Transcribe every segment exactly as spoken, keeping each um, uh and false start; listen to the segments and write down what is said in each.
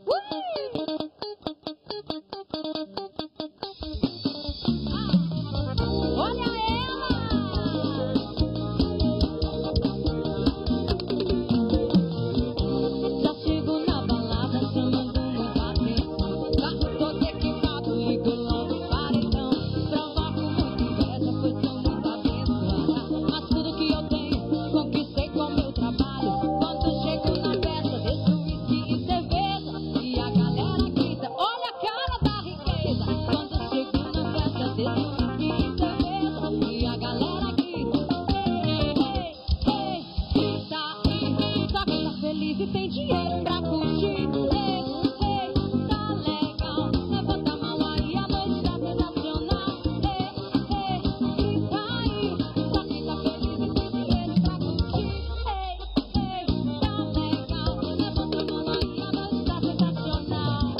E tem dinheiro pra curtir. Ei, ei, tá legal. Levanta a mão aí, a noite tá sensacional. Ei, ei, grita aí. Só quem tá feliz e tem dinheiro pra curtir. Ei, ei, tá legal. Levanta a mão aí, a noite tá sensacional.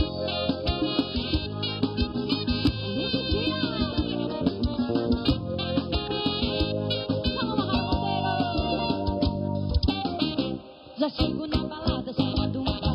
Já chego na balada, cima do